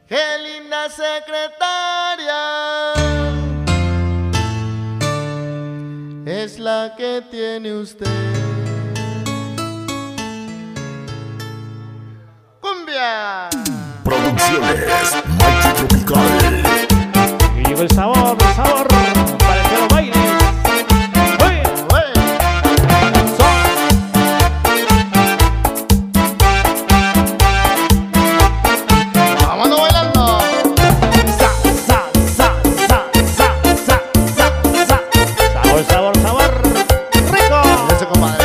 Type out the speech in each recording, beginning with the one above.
Qué linda secretaria es la que tiene usted. ¡Cumbia! Producciones Mighty Tropical. Y llegó el sabor para que lo bailes. ¡Uy! ¡Vámonos bailando! Sabor, rico. Ese compadre.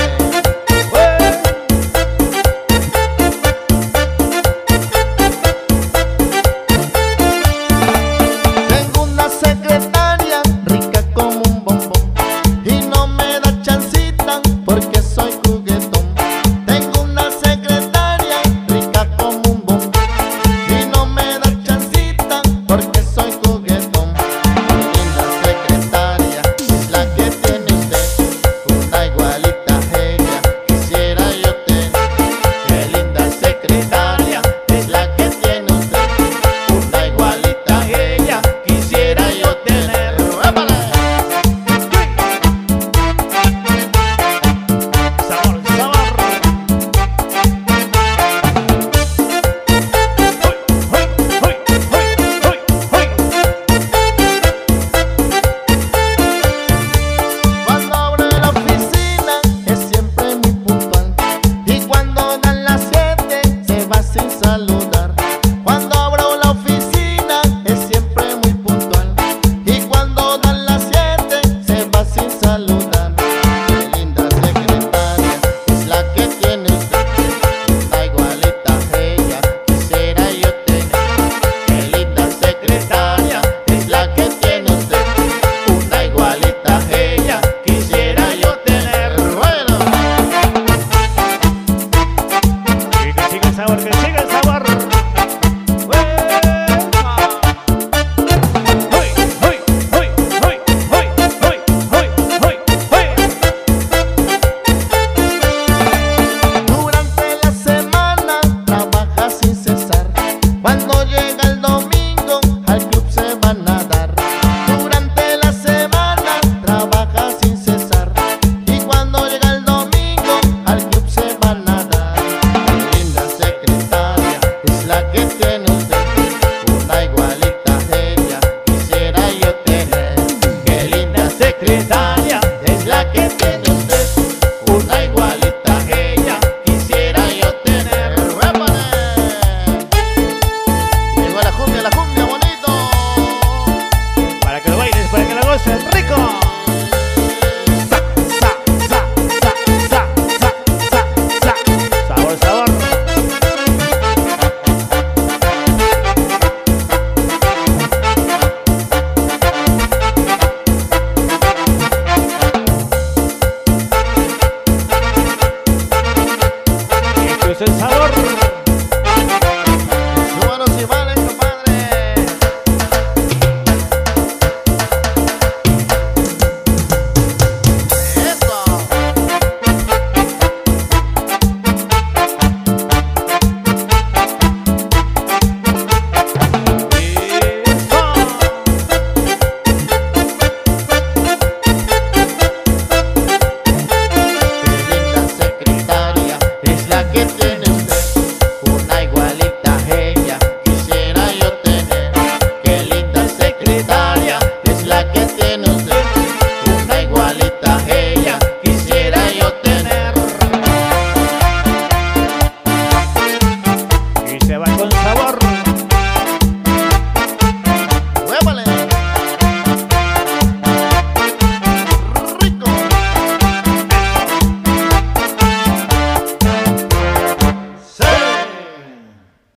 Tengo una secretaria rica como un bombón y no me da chancita porque soy juguetón. Tengo una secretaria rica como un bombón y no me da chancita porque soy juguetón. Mi linda secretaria es la que tiene usted, una igualita a ella quisiera yo tener. Qué linda secretaria es la que tiene usted, una igualita a ella quisiera yo tener. ¡Épale! Sabor. Cuando abre la oficina es siempre muy puntual y cuando dan las 7 se va sin saludar. Cuando abro la oficina es siempre muy puntual y cuando dan las 7 se va sin saludar. Qué linda secretaria es la que tiene usted, una igualita a ella quisiera yo tener. Qué linda secretaria es la que tiene usted, una igualita a ella quisiera yo tener. Bueno, Que siga el sabor. durante la semana trabaja sin cesar. Cuando llega el domingo al club se van a dar. Durante la semana trabaja sin cesar y cuando llega el domingo al club se van a dar. Qué linda secretaria es la que tiene usted, una igualita a ella quisiera yo tener. Qué linda secretaria es la que tiene usted, una igualita a ella quisiera yo tener. ¡Épale! Llegó la cumbia bonito. Para que lo bailes, para que lo goces, rico.